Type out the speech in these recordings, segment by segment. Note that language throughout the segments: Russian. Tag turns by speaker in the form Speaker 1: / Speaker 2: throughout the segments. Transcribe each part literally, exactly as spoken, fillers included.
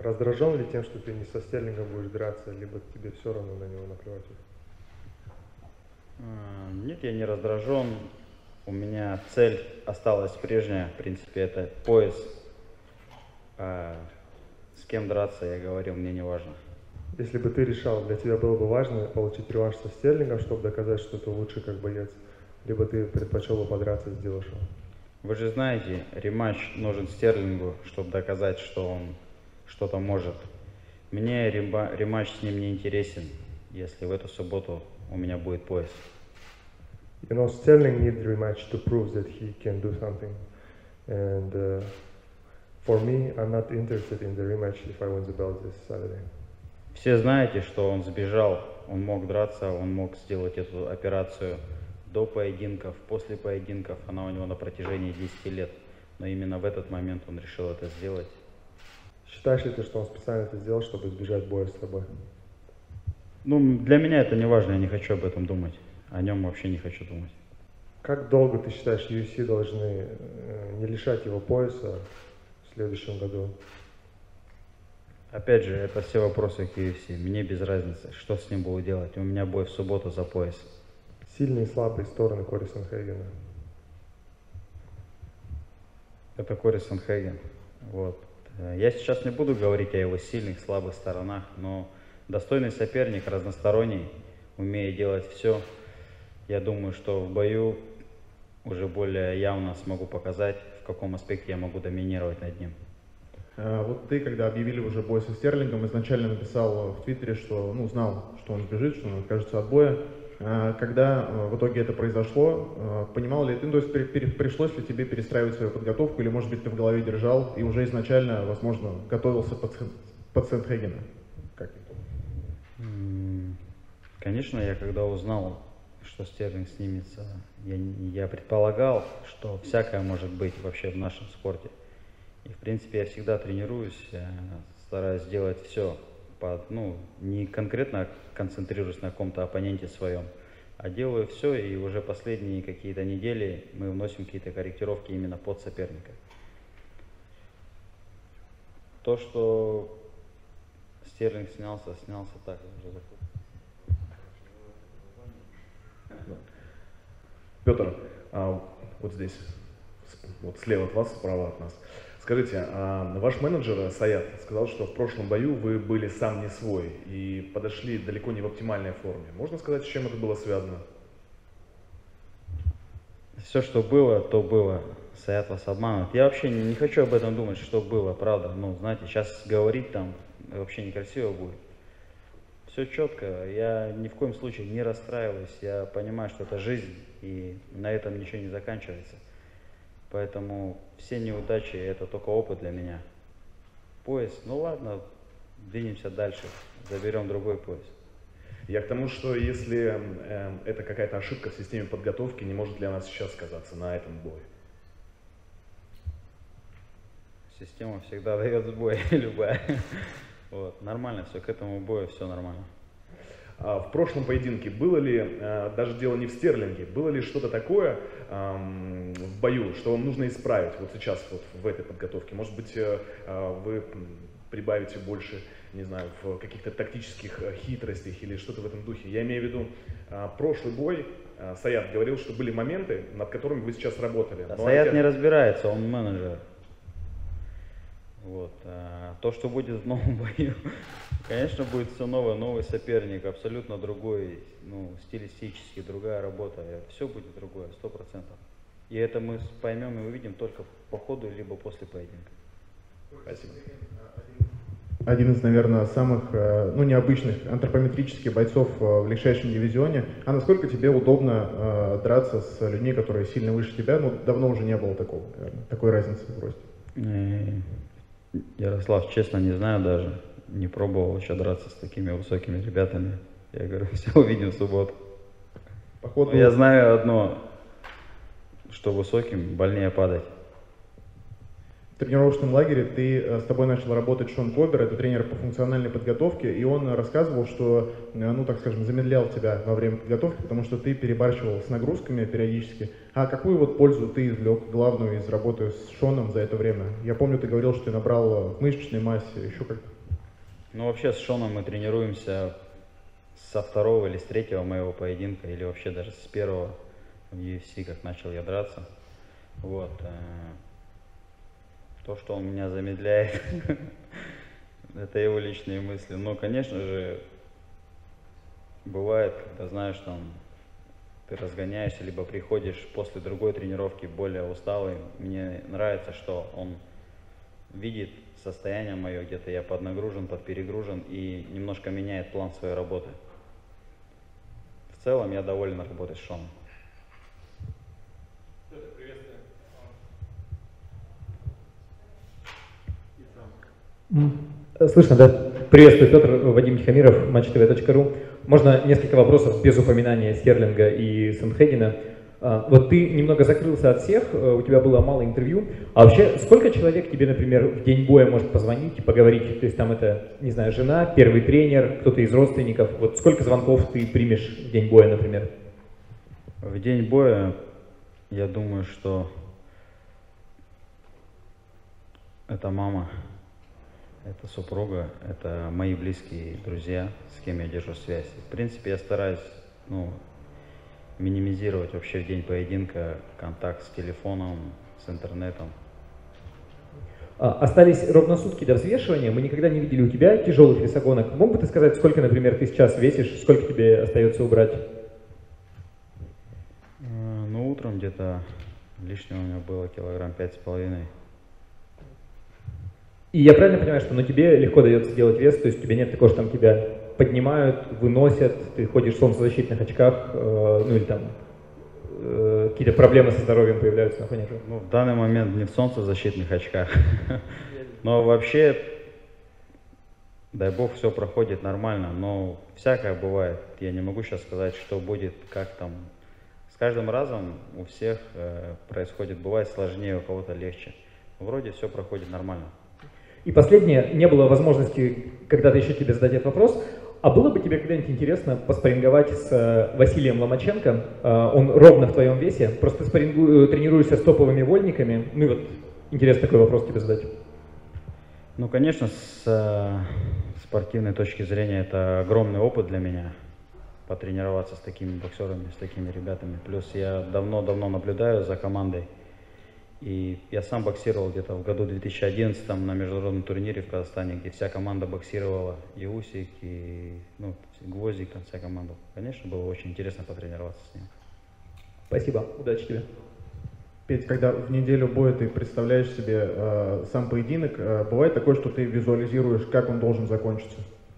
Speaker 1: Раздражен ли тем, что ты не со Стерлингом будешь драться, либо тебе все равно на него наплевать?
Speaker 2: Нет, я не раздражен. У меня цель осталась прежняя. В принципе, это пояс. А с кем драться, я говорил, мне не важно.
Speaker 1: Если бы ты решал, для тебя было бы важно получить реванш со Стерлингом, чтобы доказать, что ты лучше как боец, либо ты предпочел бы подраться с Дилашем?
Speaker 2: Вы же знаете, рематч нужен Стерлингу, чтобы доказать, что он что-то может. Мне рематч с ним не интересен, если в эту субботу у меня будет пояс.
Speaker 1: You know, Sterling need rematch to prove that he can do something. And uh, for me, I'm not interested in the rematch if I win the belt this Saturday.
Speaker 2: Все знаете, что он сбежал, он мог драться, он мог сделать эту операцию до поединков, после поединков, она у него на протяжении десяти лет. Но именно в этот момент он решил это сделать.
Speaker 1: Считаешь ли ты, что он специально это сделал, чтобы избежать боя с тобой?
Speaker 2: Ну, для меня это не важно, я не хочу об этом думать. О нем вообще не хочу думать.
Speaker 1: Как долго ты считаешь, ю эф си должны э, не лишать его пояса в следующем году?
Speaker 2: Опять же, это все вопросы к ю эф си. Мне без разницы, что с ним буду делать. У меня бой в субботу за пояс.
Speaker 1: Сильные и слабые стороны Кори Санхейгена.
Speaker 2: Это Кори Санхейген. Вот. Я сейчас не буду говорить о его сильных, слабых сторонах, но достойный соперник, разносторонний, умеет делать все. Я думаю, что в бою уже более явно смогу показать, в каком аспекте я могу доминировать над ним.
Speaker 3: Вот ты, когда объявили уже бой со Стерлингом, изначально написал в Твиттере, что ну, знал, что он сбежит, что он откажется от боя. Когда в итоге это произошло, понимал ли ты, то есть пришлось ли тебе перестраивать свою подготовку, или, может быть, ты в голове держал и уже изначально, возможно, готовился под, под Санхейгена? Как это?
Speaker 2: Конечно, я когда узнал, что Стерлинг снимется, я, я предполагал, что всякое может быть вообще в нашем спорте. И, в принципе, я всегда тренируюсь, стараюсь сделать все. Под, ну, не конкретно концентрируюсь на каком-то оппоненте своем, а делаю все, и уже последние какие-то недели мы вносим какие-то корректировки именно под соперника. То, что Стерлинг снялся, снялся так. Уже
Speaker 4: Петр, а вот здесь, вот слева от вас, справа от нас. Скажите, а ваш менеджер Саят сказал, что в прошлом бою вы были сам не свой и подошли далеко не в оптимальной форме. Можно сказать, с чем это было связано?
Speaker 2: Все, что было, то было. Саят вас обманывает. Я вообще не, не хочу об этом думать, что было, правда. Ну, знаете, сейчас говорить там вообще некрасиво будет. Все четко. Я ни в коем случае не расстраиваюсь. Я понимаю, что это жизнь, и на этом ничего не заканчивается. Поэтому все неудачи – это только опыт для меня. Пояс, ну ладно, двинемся дальше, заберем другой пояс.
Speaker 4: Я к тому, что если э, это какая-то ошибка в системе подготовки, не может для нас сейчас сказаться на этом бое.
Speaker 2: Система всегда дает сбой, любая. Вот, нормально все, к этому бою все нормально.
Speaker 4: А в прошлом поединке было ли, э, даже дело не в Стерлинге, было ли что-то такое э, в бою, что вам нужно исправить вот сейчас вот в этой подготовке? Может быть, э, вы прибавите больше, не знаю, в каких-то тактических хитростях или что-то в этом духе? Я имею в виду, э, прошлый бой, э, Саят говорил, что были моменты, над которыми вы сейчас работали.
Speaker 2: А Саят эти... не разбирается, он менеджер. Вот. А то, что будет в новом бою, конечно, будет все новое, новый соперник, абсолютно другой, ну, стилистически другая работа, все будет другое, сто процентов. И это мы поймем и увидим только по ходу, либо после поединка.
Speaker 4: Спасибо.
Speaker 3: Один из, наверное, самых, ну, необычных антропометрических бойцов в легчайшем дивизионе. А насколько тебе удобно драться с людьми, которые сильно выше тебя? Ну, давно уже не было такого, наверное, такой разницы в росте.
Speaker 2: Ярослав, честно, не знаю даже, не пробовал еще драться с такими высокими ребятами. Я говорю, все увидим в субботу. Походу... Я знаю одно, что высоким больнее падать.
Speaker 3: В тренировочном лагере ты, с тобой начал работать Шон Кобер, это тренер по функциональной подготовке, и он рассказывал, что, ну так скажем, замедлял тебя во время подготовки, потому что ты перебарщивал с нагрузками периодически. А какую вот пользу ты извлек главную из работы с Шоном за это время? Я помню, ты говорил, что ты набрал в мышечной массе, еще как-то.
Speaker 2: Ну вообще с Шоном мы тренируемся со второго или с третьего моего поединка, или вообще даже с первого в ю эф си, как начал я драться. Вот. То, что он меня замедляет, это его личные мысли. Но, конечно же, бывает, когда знаешь, там, ты разгоняешься, либо приходишь после другой тренировки более усталый. Мне нравится, что он видит состояние мое, где-то я поднагружен, подперегружен, и немножко меняет план своей работы. В целом я доволен работой с Шоном.
Speaker 5: Слышно, да? Приветствую, Петр, Вадим Тихомиров, матч тэ вэ точка ру. Можно несколько вопросов без упоминания Стерлинга и Сандхегена. Вот ты немного закрылся от всех, у тебя было мало интервью. А вообще, сколько человек тебе, например, в день боя может позвонить и поговорить? То есть там это, не знаю, жена, первый тренер, кто-то из родственников. Вот сколько звонков ты примешь в день боя, например?
Speaker 2: В день боя, я думаю, что это мама. Это супруга, это мои близкие друзья, с кем я держу связь. В принципе, я стараюсь, ну, минимизировать вообще в день поединка контакт с телефоном, с интернетом.
Speaker 5: А, остались ровно сутки до взвешивания. Мы никогда не видели у тебя тяжелых весогонок. Мог бы ты сказать, сколько, например, ты сейчас весишь, сколько тебе остается убрать?
Speaker 2: А, ну, утром где-то лишнего у меня было килограмм пять с половиной.
Speaker 5: И я правильно понимаю, что на тебе легко дается делать вес, то есть у тебя нет такого, что там тебя поднимают, выносят, ты ходишь в солнцезащитных очках, э, ну или там э, какие-то проблемы со здоровьем появляются на фоне этого?
Speaker 2: Ну, в данный момент не в солнцезащитных очках, но вообще, дай бог, все проходит нормально, но всякое бывает. Я не могу сейчас сказать, что будет, как там. С каждым разом у всех э, происходит, бывает сложнее, у кого-то легче. Вроде все проходит нормально.
Speaker 5: И последнее, не было возможности когда-то еще тебе задать этот вопрос, а было бы тебе когда-нибудь интересно поспарринговать с Василием Ломаченко? Он ровно в твоем весе, просто спаррингу, тренируешься с топовыми вольниками. Ну и вот интересный такой вопрос тебе задать.
Speaker 2: Ну, конечно, с э, спортивной точки зрения это огромный опыт для меня, потренироваться с такими боксерами, с такими ребятами. Плюс я давно-давно наблюдаю за командой. И я сам боксировал где-то в году две тысячи одиннадцатом на международном турнире в Казахстане, где вся команда боксировала, и Усик, и ну, Гвоздик, там вся команда. Конечно, было очень интересно потренироваться с ним.
Speaker 5: Спасибо, удачи тебе.
Speaker 3: Петь, когда в неделю боя ты представляешь себе э, сам поединок, э, бывает такое, что ты визуализируешь, как он должен закончиться?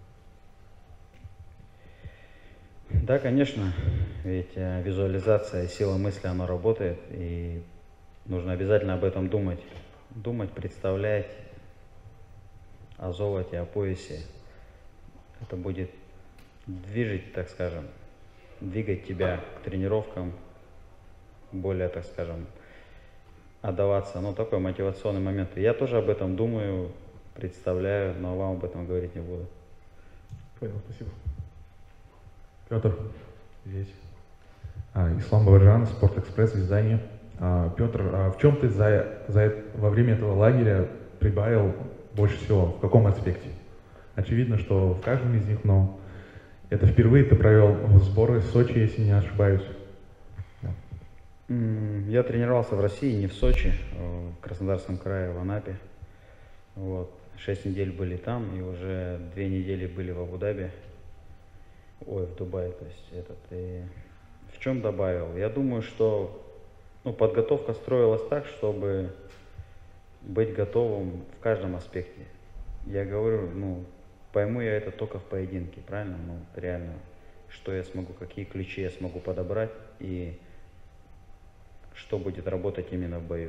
Speaker 2: Да, конечно, ведь э, визуализация, сила мысли, она работает, и нужно обязательно об этом думать. Думать, представлять о золоте, о поясе. Это будет движить, так скажем, двигать тебя к тренировкам, более, так скажем, отдаваться. Ну, такой мотивационный момент. Я тоже об этом думаю, представляю, но вам об этом говорить не буду.
Speaker 3: Понял, спасибо.
Speaker 6: Петр, здесь. А, Ислам Бабаджан, Спортэкспресс, издание. А, Петр, а в чем ты за, за, во время этого лагеря прибавил больше всего? В каком аспекте? Очевидно, что в каждом из них, но это впервые ты провел в сборы в Сочи, если не ошибаюсь.
Speaker 2: Я тренировался в России, не в Сочи, в Краснодарском крае, в Анапе. Вот. Шесть недель были там, и уже две недели были в Абу-Даби. Ой, в Дубае, то есть этот. И в чем добавил? Я думаю, что ну, подготовка строилась так, чтобы быть готовым в каждом аспекте. Я говорю, ну, пойму я это только в поединке, правильно? Ну, реально, что я смогу, какие ключи я смогу подобрать и что будет работать именно в бою.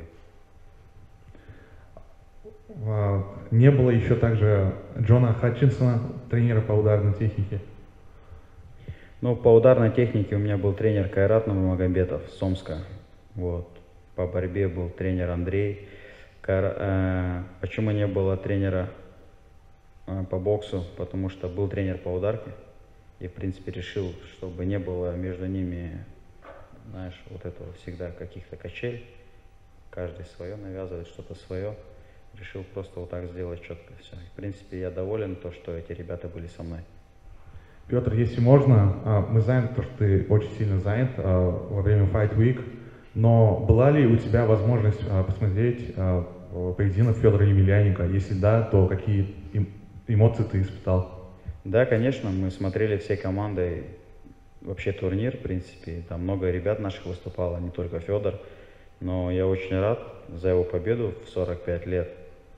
Speaker 6: Не было еще также Джона Хатчинсона, тренера по ударной технике?
Speaker 2: Ну, по ударной технике у меня был тренер Кайрат Нурмагомедов с Омска. Вот. По борьбе был тренер Андрей Кар- э, почему не было тренера э, по боксу? Потому что был тренер по ударке. И, в принципе, решил, чтобы не было между ними, знаешь, вот этого всегда каких-то качель. Каждый свое навязывает, что-то свое. Решил просто вот так сделать четко все. В принципе, я доволен, то, что эти ребята были со мной.
Speaker 6: Петр, если можно, а, мы знаем, то, что ты очень сильно занят а, во время Fight Week, но была ли у тебя возможность а, посмотреть а, поединок Федора Емельяненко? Если да, то какие эм- эмоции ты испытал?
Speaker 2: Да, конечно, мы смотрели всей командой вообще турнир, в принципе. Там много ребят наших выступало, не только Федор. Но я очень рад за его победу в сорок пять лет.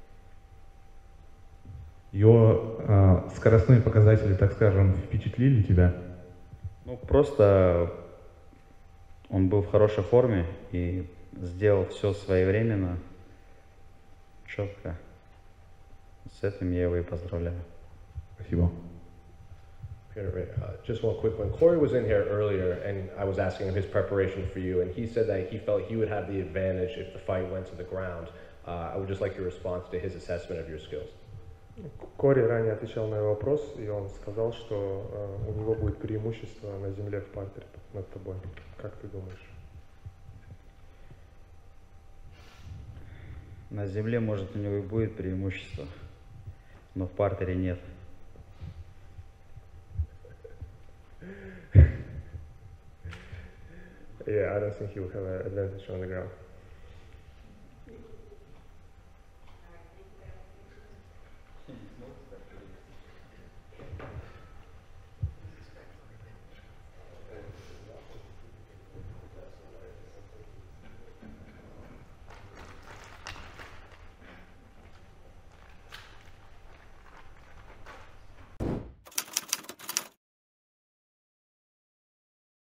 Speaker 6: Его а, скоростные показатели, так скажем, впечатлили тебя?
Speaker 2: Ну, просто он был в хорошей форме и сделал все своевременно, четко. С этим я его и поздравляю.
Speaker 6: Спасибо.
Speaker 7: Peter, uh, just one quick one. Corey was in here earlier, and I was asking him his preparation for you, and he said that he felt he would have the advantage if the fight went to the ground. Uh, I would just like your response to his assessment of your skills.
Speaker 1: Кори ранее отвечал на его вопрос, и он сказал, что э, у него будет преимущество на земле в партере над тобой. Как ты думаешь?
Speaker 2: На земле, может, у него и будет преимущество, но в партере нет.
Speaker 1: Yeah, I don't think he will have an advantage on the ground.